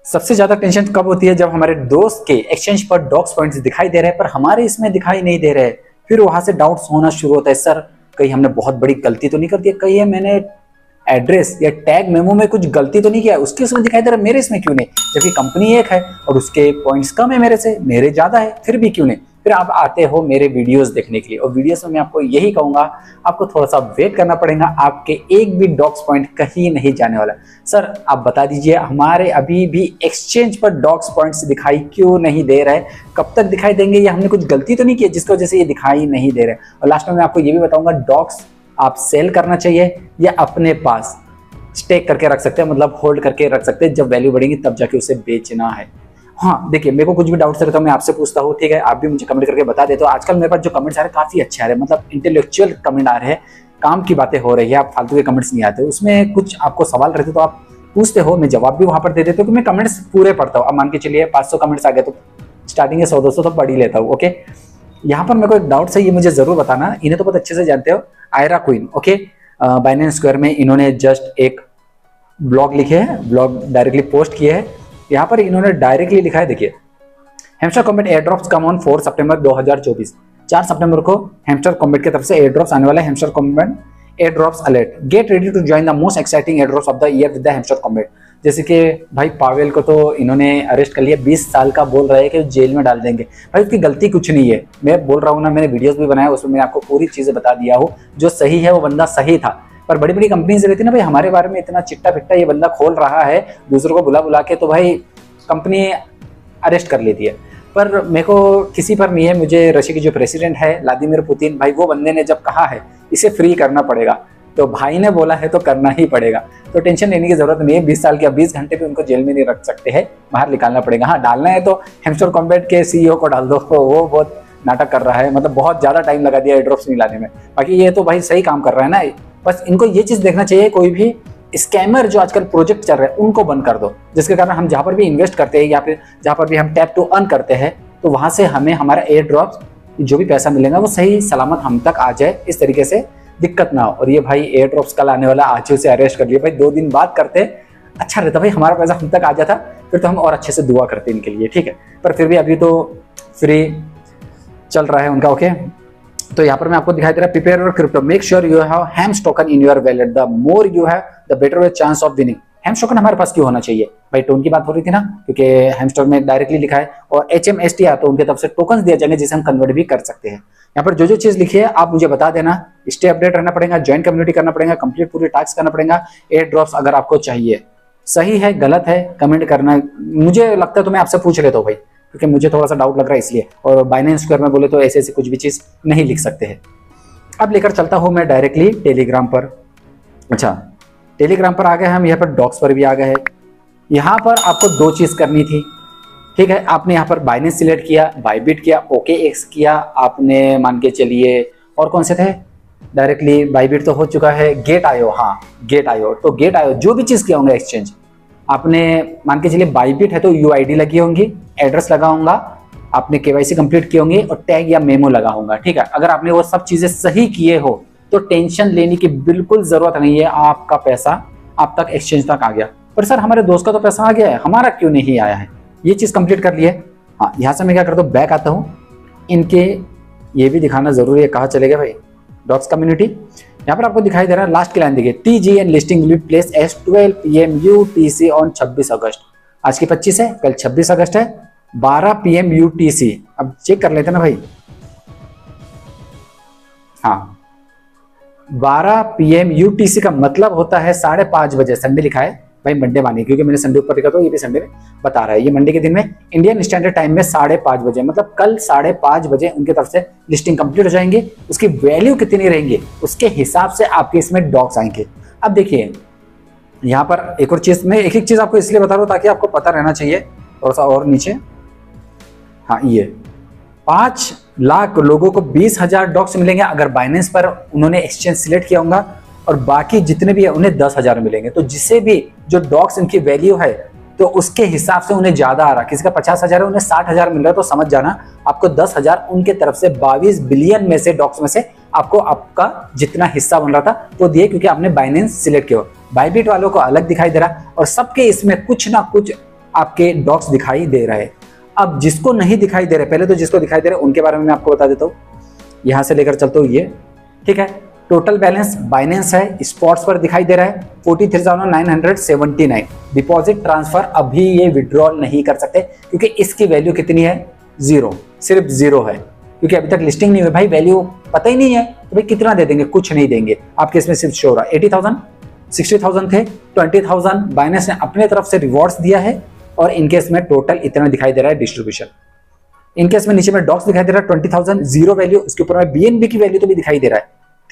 सबसे ज्यादा टेंशन कब होती है जब हमारे दोस्त के एक्सचेंज पर डॉक्स पॉइंट्स दिखाई दे रहे हैं पर हमारे इसमें दिखाई नहीं दे रहे। फिर वहां से डाउट्स होना शुरू होता है, सर कहीं हमने बहुत बड़ी गलती तो नहीं कर दी, कहीं मैंने एड्रेस या टैग मेमो में कुछ गलती तो नहीं किया, उसके उसमें दिखाई दे रहा है मेरे इसमें क्यों नहीं, जबकि कंपनी एक है और उसके पॉइंट्स कम है मेरे से, मेरे ज्यादा है, फिर भी क्यों नहीं। फिर आप आते हो मेरे वीडियोस देखने के लिए और वीडियोस में मैं आपको यही कहूंगा आपको थोड़ा सा वेट करना पड़ेगा, आपके एक भी डॉक्स पॉइंट कहीं नहीं जाने वाला। सर आप बता दीजिए हमारे अभी भी एक्सचेंज पर डॉक्स पॉइंट्स दिखाई क्यों नहीं दे रहे, कब तक दिखाई देंगे, या हमने कुछ गलती तो नहीं की जिसकी वजह से ये दिखाई नहीं दे रहे। और लास्ट में मैं आपको ये भी बताऊंगा डॉक्स आप सेल करना चाहिए या अपने पास स्टेक करके रख सकते हैं, मतलब होल्ड करके रख सकते हैं, जब वैल्यू बढ़ेगी तब जाके उसे बेचना है। हाँ देखिए मेरे को कुछ भी डाउट्स रहता है मैं आपसे पूछता हूँ, ठीक है, आप भी मुझे कमेंट करके बता देते हो। आजकल मेरे पास जो कमेंट्स आ रहे हैं काफी अच्छे आ रहे हैं, मतलब इंटेलेक्चुअल कमेंट आ रहे हैं, काम की बातें हो रही है, आप फालतू के कमेंट्स नहीं आते। उसमें कुछ आपको सवाल रहते तो आप पूछते हो, मैं जवाब भी वहां पर दे देता हूँ, कि मैं कमेंट्स पूरे पढ़ता हूँ। अब मान के चलिए 500 कमेंट्स आ गए तो स्टार्टिंग 100-200 तो पढ़ ही लेता हूँ। ओके, यहाँ पर मेरे को एक डाउट है, ये मुझे जरूर बताना, इन्हें तो बहुत अच्छे से जानते हो, Ayra queen. Okay, Binance square में इन्होंने जस्ट एक ब्लॉग लिखे हैं, ब्लॉग डायरेक्टली पोस्ट किए हैं। यहाँ पर इन्होंने डायरेक्टली लिखा है, देखिए Hamster Kombat airdrops come on 4 September 2024। 4 सितंबर को हैमस्टर कॉम्बैट की तरफ से एयर ड्रॉप्स आने वाला है। Hamster Kombat airdrops alert, get ready to join the most exciting airdrops of the year with the Hamster Kombat. जैसे कि भाई पावेल को तो इन्होंने अरेस्ट कर लिया, 20 साल का बोल रहे हैं कि जेल में डाल देंगे। भाई उसकी गलती कुछ नहीं है, मैं बोल रहा हूँ ना, मैंने वीडियोस भी बनाया उसमें मैं आपको पूरी चीजें बता दिया हूँ, जो सही है वो बंदा सही था। पर बड़ी बड़ी कंपनीज रहती है ना भाई, हमारे बारे में इतना चिट्टा फिट्टा ये बंदा खोल रहा है दूसरों को बुला बुला के, तो भाई कंपनी अरेस्ट कर लेती है। पर मेरे को किसी पर नहीं है, मुझे रशिया की जो प्रेसिडेंट है व्लादिमीर पुतिन भाई, वो बंदे ने जब कहा है इसे फ्री करना पड़ेगा तो भाई ने बोला है तो करना ही पड़ेगा, तो टेंशन लेने की जरूरत नहीं है। 20 साल के 20 घंटे भी उनको जेल में नहीं रख सकते हैं, बाहर निकालना पड़ेगा। हाँ डालना है तो हैमस्टर कॉम्बैट के सीईओ को डाल दो, वो बहुत नाटक कर रहा है, मतलब बहुत ज्यादा टाइम लगा दिया एयरड्रॉप्स निकालने में। बाकी ये तो भाई सही काम कर रहा है ना, बस इनको ये चीज देखना चाहिए, कोई भी स्कैमर जो आजकल प्रोजेक्ट चल रहे हैं उनको बंद कर दो, जिसके कारण हम जहां पर भी इन्वेस्ट करते हैं या फिर जहां पर भी हम टैप टू अर्न करते हैं तो वहां से हमें हमारा एयर ड्रॉप्स जो भी पैसा मिलेगा वो सही सलामत हम तक आ जाए, इस तरीके से दिक्कत ना हो। और ये भाई एयर ड्रॉप्स कल आने वाला, आज ही उसे अरेस्ट कर लिया भाई, 2 दिन बाद करते अच्छा रहता भाई, हमारा पैसा हम तक आ जाता, फिर तो हम और अच्छे से दुआ करते इनके लिए, ठीक है। पर फिर भी अभी तो फ्री चल रहा है उनका। ओके, तो यहाँ पर मैं आपको दिखाई दे रहा है prepare your crypto, make sure you have hams token in your wallet, the more you have the better chance of winning. Hams token हमारे पास क्यों होना चाहिए भाई, टोन की बात हो रही थी ना, क्योंकि हैमस्टर में डायरेक्टली लिखा है और HMST तो उनके तरफ से टोकन दिए जाएंगे जिसे हम कन्वर्ट भी कर सकते हैं। यहाँ पर जो जो चीज लिखी है आप मुझे बता देना, स्टे अपडेट रहना पड़ेगा, ज्वाइन कम्युनिटी करना पड़ेगा, कंप्लीट पूरी टास्क करना पड़ेगा, एयर ड्रॉप्स अगर आपको चाहिए। सही है गलत है कमेंट करना, मुझे लगता है तो मैं आपसे पूछ लेता हूँ भाई, क्योंकि मुझे थोड़ा सा डाउट लग रहा है इसलिए। और बाइनेंस स्क्वायर में बोले तो ऐसे ऐसे कुछ भी चीज नहीं लिख सकते हैं। अब लेकर चलता हूं मैं डायरेक्टली टेलीग्राम पर। अच्छा टेलीग्राम पर आ गए हम, यहाँ पर डॉक्स पर भी आ गए हैं। यहाँ पर आपको 2 चीज करनी थी, ठीक है। आपने यहाँ पर बाइनेंस सिलेक्ट किया, बाइबिट किया, OKX किया, आपने मान के चलिए और कौन से थे, डायरेक्टली बाइबिट तो हो चुका है, गेट.io, हाँ गेट.io, तो गेट.io जो भी चीज किया होंगे एक्सचेंज, आपने मान के चलिए बाइबिट है तो UID लगी होंगी, एड्रेस लगा होगा, आपने KYC कंप्लीट किए होंगे और टैग या मेमो लगा होगा, ठीक है। अगर आपने वो सब चीजें सही किए हो तो टेंशन लेने की बिल्कुल जरूरत नहीं है, आपका पैसा आप तक एक्सचेंज तक आ गया। पर सर हमारे दोस्त का तो पैसा आ गया है, हमारा क्यों नहीं आया है, ये चीज कंप्लीट कर लिए। हाँ यहाँ से मैं क्या करता हूँ, बैक आता हूँ, इनके ये भी दिखाना जरूरी है, कहाँ चले गए भाई डॉक्स कम्युनिटी। यहाँ पर आपको दिखाई दे रहा है लास्ट की लाइन देखिए, TGN listing will be place as 12 PM UTC on 26 August. आज की 25 है, कल 26 अगस्त है, 12 PM UTC। अब चेक कर लेते ना भाई, हाँ 12 PM UTC का मतलब होता है 5:30 बजे। संडे लिखा है भाई, मंडे मानिए क्योंकि मैंने संडे ऊपर लिखा तो ये भी संडे में बता रहा है। ये मंडे के दिन में इंडियन स्टैंडर्ड टाइम में 5:30 बजे, मतलब कल 5:30 बजे उनकी तरफ से लिस्टिंग कंप्लीट हो जाएंगे। उसकी वैल्यू कितनी रहेंगी उसके हिसाब से आपके इसमें डॉक्स आएंगे। अब देखिए यहाँ पर एक और चीज, मैं एक एक चीज आपको इसलिए बता रहा हूँ ताकि आपको पता रहना चाहिए। थोड़ा सा और नीचे, हाँ ये 5 लाख लोगों को 20,000 डॉक्स मिलेंगे अगर बाइनेंस पर उन्होंने एक्सचेंज सिलेक्ट किया होगा, और बाकी जितने भी है उन्हें 10,000 मिलेंगे। तो जिसे भी जो डॉक्स इनकी वैल्यू है तो उसके हिसाब से उन्हें ज्यादा आ रहा, किसी का 50,000 है उन्हें 60,000 मिल रहा है, तो समझ जाना आपको 10,000 उनके तरफ से 22 बिलियन में से डॉक्स में से आपको आपका जितना हिस्सा बन रहा था वो दिए, क्योंकि आपने बाइनेंस सिलेक्ट किया। बाइबिट वालों को अलग दिखाई दे रहा और सबके इसमें कुछ ना कुछ आपके डॉक्स दिखाई दे रहे हैं। अब जिसको नहीं दिखाई दे रहे, पहले तो जिसको दिखाई दे रहे उनके बारे में मैं आपको बता देता हूँ। यहां से लेकर चलता हूँ ये, ठीक है। टोटल बैलेंस बाइनेंस है, स्पॉट्स पर दिखाई दे रहा है 43,979। डिपॉजिट ट्रांसफर अभी ये विड्रॉल नहीं कर सकते क्योंकि इसकी वैल्यू कितनी है, 0, सिर्फ 0 है, क्योंकि अभी तक लिस्टिंग नहीं हुई भाई, वैल्यू पता ही नहीं है तो भाई कितना दे देंगे, कुछ नहीं देंगे। आपके इसमें सिर्फ शो रहा है 80,000, 60,000 थे, 20,000 बाइनेंस ने अपने तरफ से रिवॉर्ड्स दिया है और इनकेस में टोटल इतना दिखाई दे रहा है डिस्ट्रीब्यूशन। इनकेस में नीचे में डॉक्स दिखाई दे रहा है 20,000, 0 वैल्यू, उसके ऊपर में बीएनबी की वैल्यू तो भी दिखाई दे रहा है,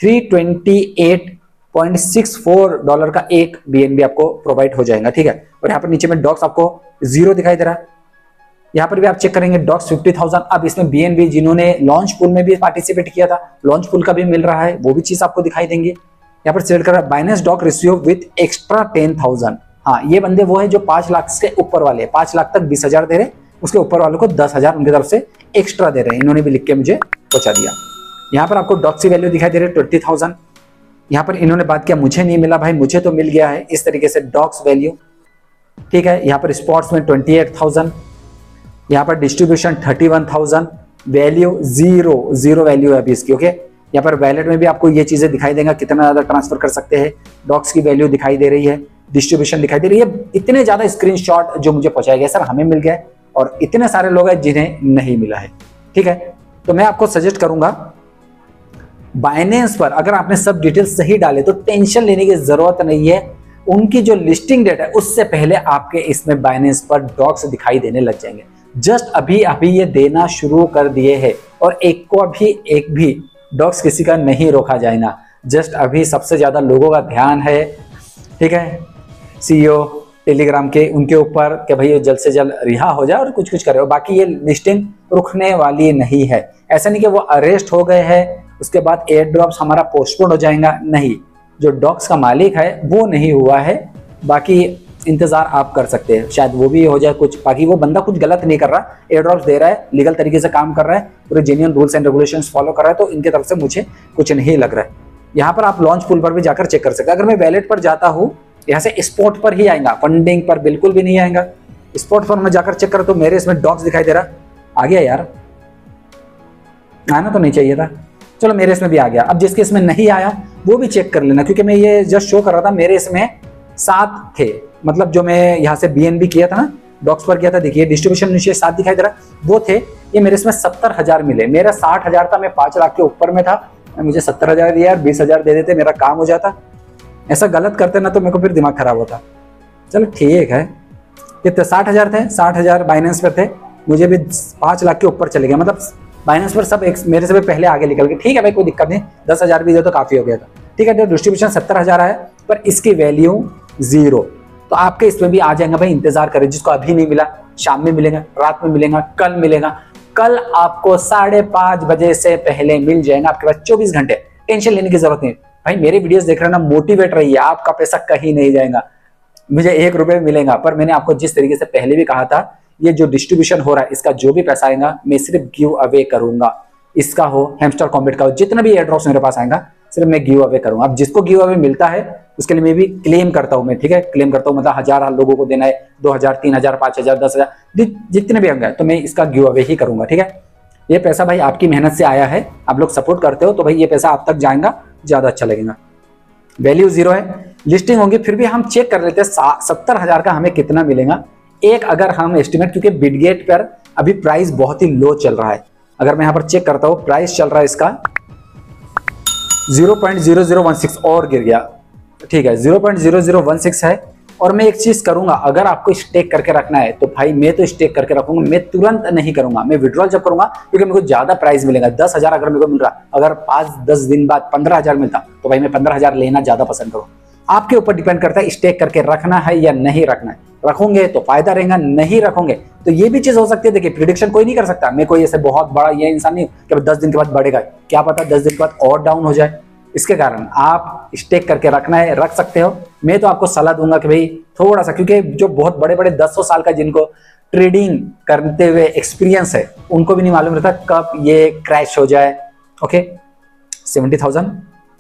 $328.64 का एक बीएनबी आपको प्रोवाइड हो जाएगा, ठीक है। और यहाँ पर नीचे में डॉक्स आपको 0 दिखाई दे रहा है। यहाँ पर भी आप चेक करेंगे डॉक्स 50,000। अब इसमें बीएनबी जिन्होंने लॉन्च पूल में भी पार्टिसिपेट किया था, लॉन्च पूल का भी मिल रहा है, वो भी चीज आपको दिखाई देंगे। यहाँ पर सिलेक्ट कर Binance dock receive with extra 10,000। हाँ, ये बंदे वो है जो 5 लाख से ऊपर वाले, 5 लाख तक 20,000 दे रहे, उसके ऊपर वालों को 10,000 उनकी तरफ से एक्स्ट्रा दे रहे हैं। इन्होंने भी लिख के मुझे पहुंचा दिया। यहाँ पर आपको डॉक्स की वैल्यू दिखाई दे रही है 20,000। यहाँ पर इन्होंने बात किया मुझे नहीं मिला, भाई मुझे तो मिल गया है, इस तरीके से डॉक्स वैल्यू, ठीक है। यहाँ पर स्पॉट्स में 28,000, यहाँ पर डिस्ट्रीब्यूशन 31,000, वैल्यू 0 वैल्यू है अभी इसकी, ओके। यहाँ पर वैलेट में भी आपको ये चीजें दिखाई देगा, कितना ज्यादा ट्रांसफर कर सकते हैं, डॉक्स की वैल्यू दिखाई दे रही है, डिस्ट्रीब्यूशन दिखाई दे रही है। इतने ज्यादा स्क्रीनशॉट जो मुझे पहुंचाए गए, सर हमें मिल गया और इतने सारे लोग हैं जिन्हें नहीं मिला है, ठीक है। तो मैं आपको सजेस्ट करूंगा बाइनेंस पर अगर आपने सब डिटेल्स सही डाले तो टेंशन लेने की जरूरत नहीं है। उनकी जो लिस्टिंग डेट है उससे पहले आपके इसमें बाइनेंस पर डॉक्स दिखाई देने लग जाएंगे। जस्ट अभी ये देना शुरू कर दिए हैं और एक भी डॉक्स किसी का नहीं रोका जाएगा। जस्ट अभी सबसे ज्यादा लोगों का ध्यान है, ठीक है, सीईओ टेलीग्राम के उनके ऊपर कि भाई ये जल्द से जल्द रिहा हो जाए और कुछ करे। बाकी ये लिस्टिंग रुकने वाली नहीं है। ऐसा नहीं कि वो अरेस्ट हो गए हैं उसके बाद एयर ड्रॉप्स हमारा पोस्टपोन हो जाएगा, नहीं। जो डॉक्स का मालिक है वो नहीं हुआ है, बाकी इंतजार आप कर सकते हैं, शायद वो भी हो जाए कुछ। बाकी वो बंदा कुछ गलत नहीं कर रहा, एयर ड्रॉप्स दे रहा है, लीगल तरीके से काम कर रहा है, पूरे genuine rules and regulations follow कर रहा है, तो इनके तरफ से मुझे कुछ नहीं लग रहा है। यहाँ पर आप लॉन्च पूल पर भी जाकर चेक कर सकते हैं। अगर मैं वैलेट पर जाता हूँ, यहाँ से स्पॉट पर ही आएगा, फंडिंग पर बिल्कुल भी नहीं आएगा। स्पॉट पर मैं जाकर चेक कर तो मेरे इसमें डॉक्स दिखाई दे रहा, आ गया यार, आना तो नहीं चाहिए था, चलो मेरे इसमें भी आ गया। अब जिसके इसमें नहीं आया वो भी चेक कर लेना, क्योंकि मैं ये जस्ट शो कर रहा था, मेरे इसमें 7 थे, मतलब जो मैं यहाँ से बीएनबी किया था ना, डॉक्स पर किया था, देखिए डिस्ट्रीब्यूशन नीचे 7 दिखाई दे रहा, वो थे। ये मेरे इसमें 70,000 मिले, मेरा 60,000 था, मैं 5 लाख के ऊपर में था, मुझे 70,000 दिया, 20,000 दे देते मेरा काम हो जाता। ऐसा गलत करते ना तो मेरे को फिर दिमाग खराब होता। चलो ठीक है, कितने 60,000 थे, 60,000 बाइनेंस पर थे, मुझे भी 5 लाख के ऊपर चले गया, मतलब बाइनेंस पर सब मेरे से भी पहले आगे निकल गए। ठीक है भाई, कोई दिक्कत नहीं, 10,000 भी दे तो काफी हो गया था, ठीक है। तो डिस्ट्रीब्यूशन 70,000 है पर इसकी वैल्यू 0, तो आपके इसमें भी आ जाएगा भाई। इंतजार करें, जिसको अभी नहीं मिला शाम में मिलेगा, रात में मिलेगा, कल मिलेगा। कल आपको 5:30 बजे से पहले मिल जाएगा, आपके पास 24 घंटे, टेंशन लेने की जरूरत नहीं। भाई मेरे वीडियोस देख रहे हैं ना, मोटिवेट रहिए, आपका पैसा कहीं नहीं जाएगा, मुझे 1 रुपये मिलेगा। पर मैंने आपको जिस तरीके से पहले भी कहा था, ये जो डिस्ट्रीब्यूशन हो रहा है इसका जो भी पैसा आएगा मैं सिर्फ गिव अवे करूंगा। इसका हो, हैमस्टर कॉम्बैट का हो, जितना भी एयर ड्रॉप्स मेरे पास आएगा सिर्फ मैं गिव अवे करूंगा। अब जिसको गिव अवे मिलता है उसके लिए मैं भी क्लेम करता हूं, मैं ठीक है, क्लेम करता हूं, मतलब 1000 लोगों को देना है, 2,000, 3,000, 5,000, 10,000 जितने भी होंगे, तो मैं इसका गिव अवे ही करूंगा, ठीक है। ये पैसा भाई आपकी मेहनत से आया है, आप लोग सपोर्ट करते हो तो भाई ये पैसा आप तक जाएगा, ज्यादा अच्छा लगेगा। वैल्यू 0 है, लिस्टिंग होंगी फिर भी हम चेक कर लेते हैं 70,000 का हमें कितना मिलेगा। एक अगर हम एस्टिमेट, क्योंकि बिटगेट पर अभी प्राइस बहुत ही लो चल रहा है, अगर मैं यहां पर चेक करता हूं प्राइस चल रहा है इसका 0.0016 और गिर गया, ठीक है, 0.0016 है। और मैं एक चीज करूंगा, अगर आपको स्टेक करके रखना है तो भाई मैं तो स्टेक करके रखूंगा, मैं तुरंत नहीं करूंगा, मैं विड्रॉल जब करूंगा, क्योंकि मेरे को ज्यादा प्राइस मिलेगा। 10,000 अगर मेरे को मिल रहा, अगर 5-10 दिन बाद 15,000 मिलता तो भाई मैं 15,000 लेना ज्यादा पसंद करूँ। आपके ऊपर डिपेंड करता है स्टेक करके रखना है या नहीं रखना है। रखोगे तो फायदा रहेगा, नहीं रखोगे तो ये भी चीज हो सकती है। देखिए प्रिडिक्शन कोई नहीं कर सकता, मैं कोई ऐसे बहुत बड़ा ये इंसान नहीं कि 10 दिन के बाद बढ़ेगा, क्या पता 10 दिन के बाद और डाउन हो जाए। इसके कारण आप स्टेक करके रखना है, रख सकते हो। मैं तो आपको सलाह दूंगा कि भाई थोड़ा सा, क्योंकि जो बहुत बड़े बड़े 10 साल का जिनको ट्रेडिंग करते हुए एक्सपीरियंस है उनको भी नहीं मालूम रहता कब ये क्रैश हो जाए। ओके, 70,000,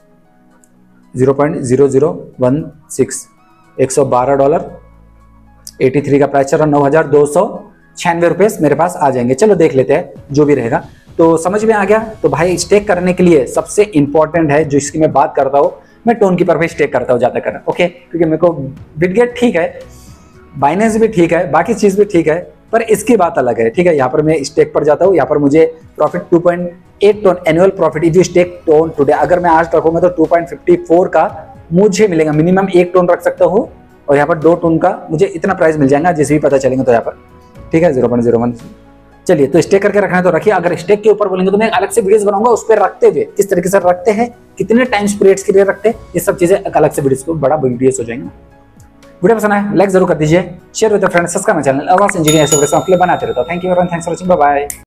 0.0016, $112, 83 का प्राइस चल रहा, 9,296 रुपये मेरे पास आ जाएंगे। चलो देख लेते हैं जो भी रहेगा। तो समझ में आ गया। तो भाई स्टेक करने के लिए सबसे इंपॉर्टेंट है जो इसकी मैं बात करता हूँ, मैं टोन कीपर पे स्टेक करता हूँ ज्यादा कर, ओके, क्योंकि मेरे को बिटगेट ठीक है, बाइनेंस भी ठीक है, बाकी चीज भी ठीक है, पर इसकी बात अलग है, ठीक है। यहाँ पर मैं स्टेक पर जाता हूँ, यहाँ पर मुझे profit 2.8 TON annual profit if you stake TON today, अगर मैं आज रखूंगा तो 2.54 का मुझे मिलेगा, मिनिमम 1 टोन रख सकता हूँ और यहाँ पर 2 टोन का मुझे इतना प्राइस मिल जाएगा जिसे भी पता चलेंगे तो यहाँ पर, ठीक है, 0.01। चलिए, तो स्टेक करके रखना है तो रखिए। अगर स्टेक के ऊपर बोलेंगे तो मैं अलग से वीडियोस बनाऊंगा उस पर रखते हुए, किस तरीके से रखते हैं, कितने टाइम्स पीरियड्स के लिए रखते हैं, ये सब चीजें अलग से वीडियोस को बड़ा वीडियोस हो जाएंगे। वीडियो पसंद आए लाइक जरूर कर दीजिए, share with friends, subscribe channel Awaaz engineer ऐसे वीडियोस आपके लिए बनाते रहता हूं। Thank you everyone, thanks for watching, bye bye.